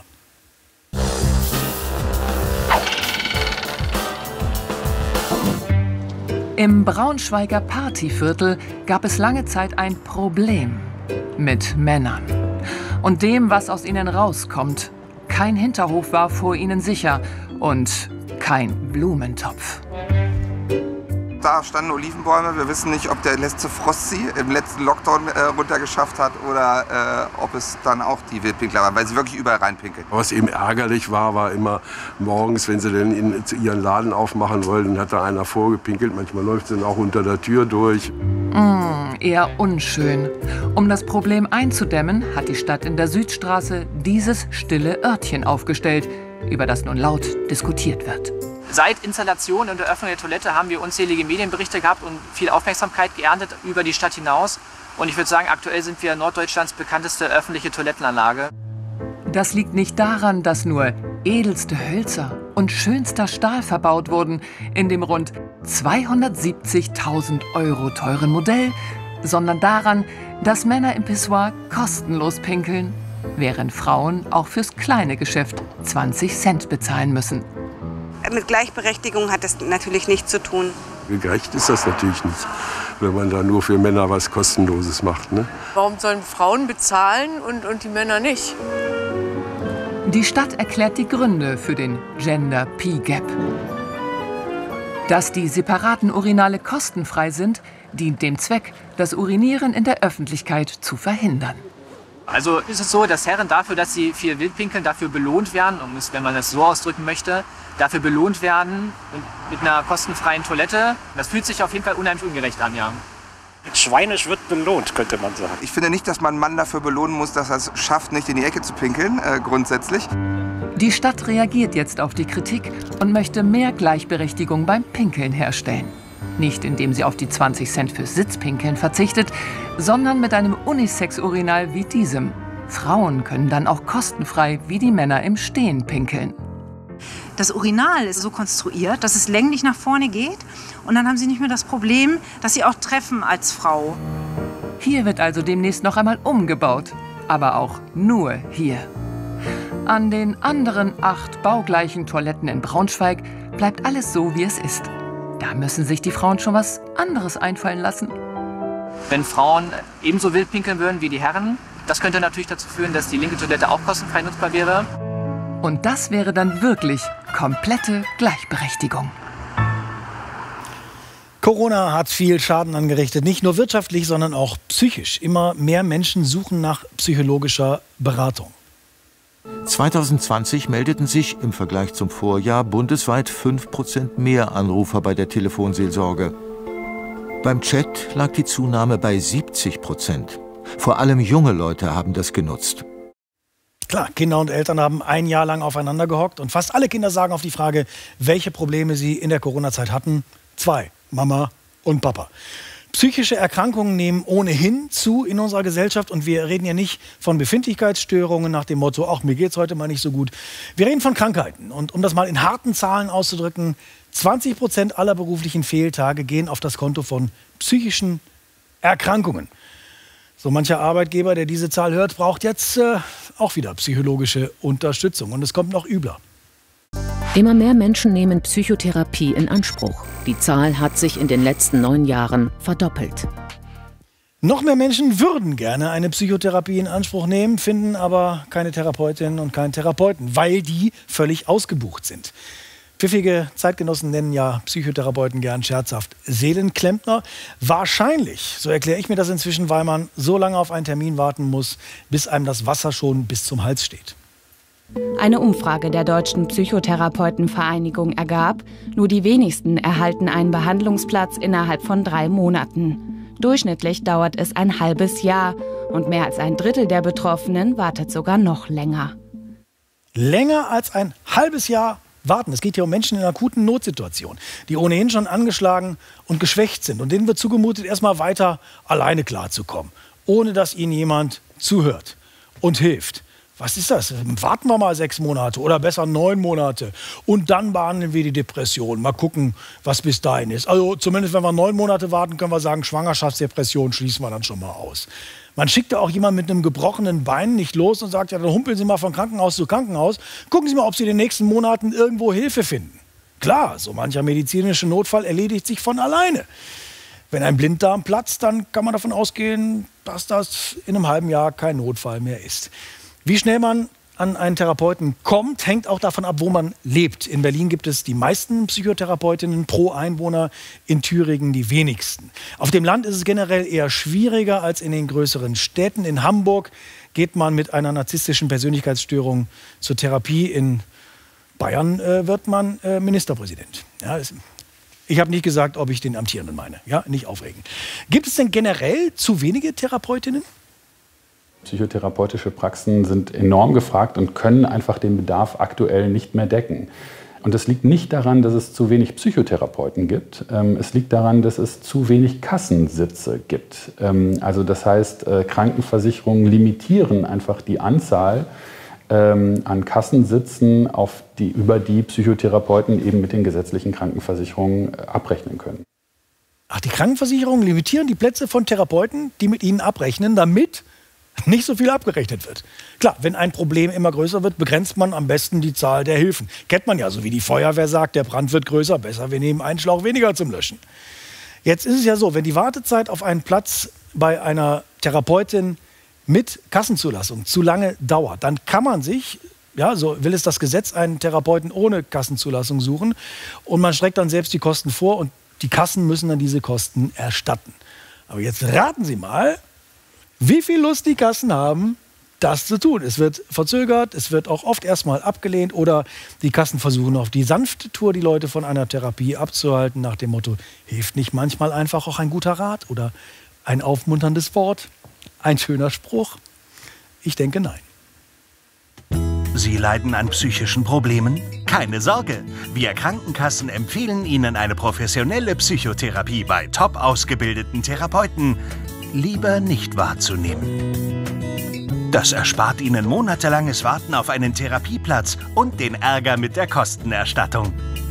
Im Braunschweiger Partyviertel gab es lange Zeit ein Problem mit Männern und dem, was aus ihnen rauskommt. Kein Hinterhof war vor ihnen sicher und kein Blumentopf. Da standen Olivenbäume. Wir wissen nicht, ob der letzte Frost sie im letzten Lockdown runtergeschafft hat oder ob es dann auch die Wildpinkler waren, weil sie wirklich überall reinpinkeln. Was eben ärgerlich war immer morgens, wenn sie dann ihren Laden aufmachen wollten, hat da einer vorgepinkelt. Manchmal läuft sie dann auch unter der Tür durch. Eher unschön. Um das Problem einzudämmen, hat die Stadt in der Südstraße dieses stille Örtchen aufgestellt, über das nun laut diskutiert wird. Seit Installation und Eröffnung der Toilette haben wir unzählige Medienberichte gehabt und viel Aufmerksamkeit geerntet über die Stadt hinaus. Und ich würde sagen, aktuell sind wir Norddeutschlands bekannteste öffentliche Toilettenanlage. Das liegt nicht daran, dass nur edelste Hölzer und schönster Stahl verbaut wurden in dem rund 270.000 € teuren Modell, sondern daran, dass Männer im Pissoir kostenlos pinkeln, während Frauen auch fürs kleine Geschäft 20 Cent bezahlen müssen. Mit Gleichberechtigung hat das natürlich nichts zu tun. Gerecht ist das natürlich nicht, wenn man da nur für Männer was Kostenloses macht. Ne? Warum sollen Frauen bezahlen und die Männer nicht? Die Stadt erklärt die Gründe für den Gender Pay Gap. Dass die separaten Urinale kostenfrei sind, dient dem Zweck, das Urinieren in der Öffentlichkeit zu verhindern. Also ist es so, dass Herren dafür, dass sie viel Wildpinkeln, dafür belohnt werden, wenn man das so ausdrücken möchte, dafür belohnt werden mit einer kostenfreien Toilette. Das fühlt sich auf jeden Fall unheimlich ungerecht an, ja. Schweinisch wird belohnt, könnte man sagen. Ich finde nicht, dass man einen Mann dafür belohnen muss, dass er es schafft, nicht in die Ecke zu pinkeln, grundsätzlich. Die Stadt reagiert jetzt auf die Kritik und möchte mehr Gleichberechtigung beim Pinkeln herstellen. Nicht indem sie auf die 20 Cent fürs Sitzpinkeln verzichtet, sondern mit einem Unisex-Urinal wie diesem. Frauen können dann auch kostenfrei wie die Männer im Stehen pinkeln. Das Urinal ist so konstruiert, dass es länglich nach vorne geht. Und dann haben Sie nicht mehr das Problem, dass Sie auch treffen als Frau. Hier wird also demnächst noch einmal umgebaut. Aber auch nur hier. An den anderen 8 baugleichen Toiletten in Braunschweig bleibt alles so, wie es ist. Da müssen sich die Frauen schon was anderes einfallen lassen. Wenn Frauen ebenso wild pinkeln würden wie die Herren, das könnte natürlich dazu führen, dass die linke Toilette auch kostenfrei nutzbar wäre. Und das wäre dann wirklich komplette Gleichberechtigung. Corona hat viel Schaden angerichtet, nicht nur wirtschaftlich, sondern auch psychisch. Immer mehr Menschen suchen nach psychologischer Beratung. 2020 meldeten sich im Vergleich zum Vorjahr bundesweit 5% mehr Anrufer bei der Telefonseelsorge. Beim Chat lag die Zunahme bei 70%. Vor allem junge Leute haben das genutzt. Klar, Kinder und Eltern haben ein Jahr lang aufeinander gehockt und fast alle Kinder sagen auf die Frage, welche Probleme sie in der Corona-Zeit hatten, 2, Mama und Papa. Psychische Erkrankungen nehmen ohnehin zu in unserer Gesellschaft und wir reden ja nicht von Befindlichkeitsstörungen nach dem Motto, ach, mir geht's heute mal nicht so gut. Wir reden von Krankheiten und um das mal in harten Zahlen auszudrücken, 20% aller beruflichen Fehltage gehen auf das Konto von psychischen Erkrankungen. So mancher Arbeitgeber, der diese Zahl hört, braucht jetzt auch wieder psychologische Unterstützung. Und es kommt noch übler. Immer mehr Menschen nehmen Psychotherapie in Anspruch. Die Zahl hat sich in den letzten 9 Jahren verdoppelt. Noch mehr Menschen würden gerne eine Psychotherapie in Anspruch nehmen, finden aber keine Therapeutin und keinen Therapeuten, weil die völlig ausgebucht sind. Pfiffige Zeitgenossen nennen ja Psychotherapeuten gern scherzhaft Seelenklempner. Wahrscheinlich, so erkläre ich mir das inzwischen, weil man so lange auf einen Termin warten muss, bis einem das Wasser schon bis zum Hals steht. Eine Umfrage der Deutschen Psychotherapeutenvereinigung ergab, nur die wenigsten erhalten einen Behandlungsplatz innerhalb von 3 Monaten. Durchschnittlich dauert es ein halbes Jahr und mehr als ein Drittel der Betroffenen wartet sogar noch länger. Länger als ein halbes Jahr warten. Es geht hier um Menschen in akuten Notsituationen, die ohnehin schon angeschlagen und geschwächt sind. Und denen wird zugemutet, erstmal weiter alleine klarzukommen, ohne dass ihnen jemand zuhört und hilft. Was ist das? Warten wir mal 6 Monate oder besser 9 Monate und dann behandeln wir die Depression. Mal gucken, was bis dahin ist. Also zumindest, wenn wir 9 Monate warten, können wir sagen, Schwangerschaftsdepression schließen wir dann schon mal aus. Man schickt ja auch jemanden mit einem gebrochenen Bein nicht los und sagt, ja, dann humpeln Sie mal von Krankenhaus zu Krankenhaus. Gucken Sie mal, ob Sie in den nächsten Monaten irgendwo Hilfe finden. Klar, so mancher medizinische Notfall erledigt sich von alleine. Wenn ein Blinddarm platzt, dann kann man davon ausgehen, dass das in einem halben Jahr kein Notfall mehr ist. Wie schnell man an einen Therapeuten kommt, hängt auch davon ab, wo man lebt. In Berlin gibt es die meisten Psychotherapeutinnen pro Einwohner, in Thüringen die wenigsten. Auf dem Land ist es generell eher schwieriger als in den größeren Städten. In Hamburg geht man mit einer narzisstischen Persönlichkeitsstörung zur Therapie. In Bayern wird man Ministerpräsident. Ja, ich habe nicht gesagt, ob ich den Amtierenden meine. Ja, nicht aufregen. Gibt es denn generell zu wenige Therapeutinnen? Psychotherapeutische Praxen sind enorm gefragt und können einfach den Bedarf aktuell nicht mehr decken. Und das liegt nicht daran, dass es zu wenig Psychotherapeuten gibt. Es liegt daran, dass es zu wenig Kassensitze gibt. Also das heißt, Krankenversicherungen limitieren einfach die Anzahl an Kassensitzen, über die Psychotherapeuten eben mit den gesetzlichen Krankenversicherungen abrechnen können. Ach, die Krankenversicherungen limitieren die Plätze von Therapeuten, die mit ihnen abrechnen, damit nicht so viel abgerechnet wird. Klar, wenn ein Problem immer größer wird, begrenzt man am besten die Zahl der Hilfen. Kennt man ja, so wie die Feuerwehr sagt, der Brand wird größer, besser, wir nehmen einen Schlauch weniger zum Löschen. Jetzt ist es ja so, wenn die Wartezeit auf einen Platz bei einer Therapeutin mit Kassenzulassung zu lange dauert, dann kann man sich, ja, so will es das Gesetz, einen Therapeuten ohne Kassenzulassung suchen und man streckt dann selbst die Kosten vor und die Kassen müssen dann diese Kosten erstatten. Aber jetzt raten Sie mal, wie viel Lust die Kassen haben, das zu tun. Es wird verzögert, es wird auch oft erstmal abgelehnt oder die Kassen versuchen auf die sanfte Tour die Leute von einer Therapie abzuhalten, nach dem Motto, hilft nicht manchmal einfach auch ein guter Rat oder ein aufmunterndes Wort, ein schöner Spruch? Ich denke, nein. Sie leiden an psychischen Problemen? Keine Sorge, wir Krankenkassen empfehlen Ihnen eine professionelle Psychotherapie bei top ausgebildeten Therapeuten lieber nicht wahrzunehmen. Das erspart Ihnen monatelanges Warten auf einen Therapieplatz und den Ärger mit der Kostenerstattung.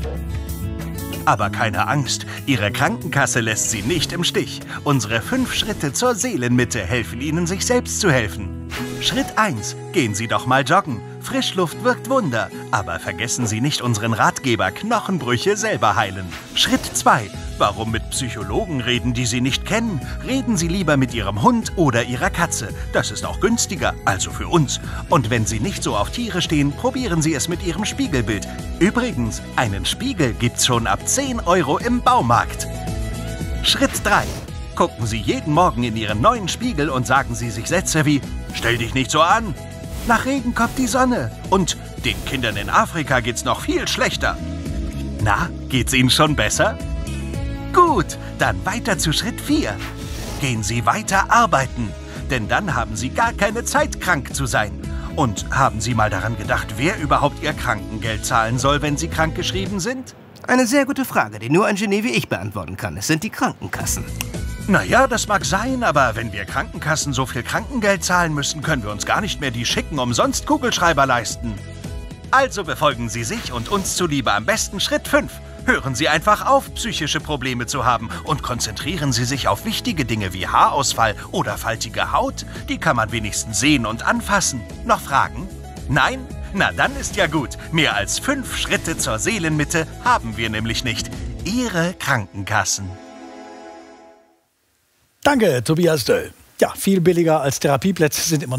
Aber keine Angst, Ihre Krankenkasse lässt Sie nicht im Stich. Unsere 5 Schritte zur Seelenmitte helfen Ihnen, sich selbst zu helfen. Schritt 1. Gehen Sie doch mal joggen. Frischluft wirkt Wunder. Aber vergessen Sie nicht unseren Ratgeber Knochenbrüche selber heilen. Schritt 2. Warum mit Psychologen reden, die Sie nicht kennen? Reden Sie lieber mit Ihrem Hund oder Ihrer Katze. Das ist auch günstiger, also für uns. Und wenn Sie nicht so auf Tiere stehen, probieren Sie es mit Ihrem Spiegelbild. Übrigens, einen Spiegel gibt's schon ab 10 € im Baumarkt. Schritt 3. Gucken Sie jeden Morgen in Ihren neuen Spiegel und sagen Sie sich Sätze wie: Stell dich nicht so an. Nach Regen kommt die Sonne. Und den Kindern in Afrika geht's noch viel schlechter. Na, geht's Ihnen schon besser? Gut, dann weiter zu Schritt 4. Gehen Sie weiter arbeiten, denn dann haben Sie gar keine Zeit, krank zu sein. Und haben Sie mal daran gedacht, wer überhaupt Ihr Krankengeld zahlen soll, wenn Sie krankgeschrieben sind? Eine sehr gute Frage, die nur ein Genie wie ich beantworten kann. Es sind die Krankenkassen. Naja, das mag sein, aber wenn wir Krankenkassen so viel Krankengeld zahlen müssen, können wir uns gar nicht mehr die schicken umsonst Kugelschreiber leisten. Also befolgen Sie sich und uns zuliebe am besten Schritt 5. Hören Sie einfach auf, psychische Probleme zu haben und konzentrieren Sie sich auf wichtige Dinge wie Haarausfall oder faltige Haut. Die kann man wenigstens sehen und anfassen. Noch Fragen? Nein? Na dann ist ja gut. Mehr als 5 Schritte zur Seelenmitte haben wir nämlich nicht. Ihre Krankenkassen. Danke, Tobias Döll. Ja, viel billiger als Therapieplätze sind immer noch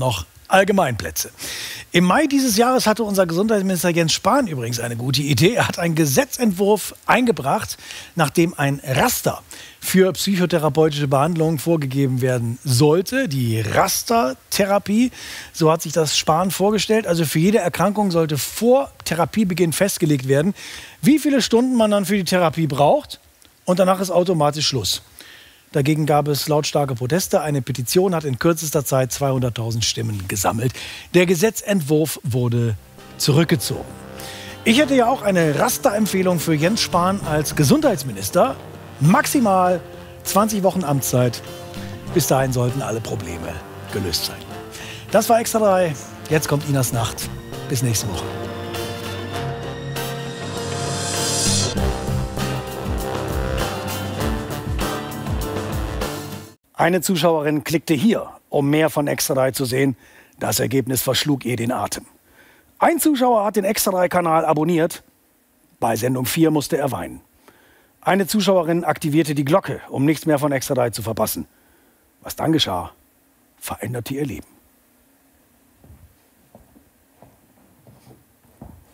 Allgemeinplätze. Im Mai dieses Jahres hatte unser Gesundheitsminister Jens Spahn übrigens eine gute Idee. Er hat einen Gesetzentwurf eingebracht, nachdem ein Raster für psychotherapeutische Behandlungen vorgegeben werden sollte. Die Rastertherapie, so hat sich das Spahn vorgestellt. Also für jede Erkrankung sollte vor Therapiebeginn festgelegt werden, wie viele Stunden man dann für die Therapie braucht. Und danach ist automatisch Schluss. Dagegen gab es lautstarke Proteste. Eine Petition hat in kürzester Zeit 200.000 Stimmen gesammelt. Der Gesetzentwurf wurde zurückgezogen. Ich hätte ja auch eine Rasterempfehlung für Jens Spahn als Gesundheitsminister. Maximal 20 Wochen Amtszeit. Bis dahin sollten alle Probleme gelöst sein. Das war Extra 3. Jetzt kommt Inas Nacht. Bis nächste Woche. Eine Zuschauerin klickte hier, um mehr von Extra 3 zu sehen. Das Ergebnis verschlug ihr den Atem. Ein Zuschauer hat den Extra 3-Kanal abonniert. Bei Sendung 4 musste er weinen. Eine Zuschauerin aktivierte die Glocke, um nichts mehr von Extra 3 zu verpassen. Was dann geschah, veränderte ihr Leben.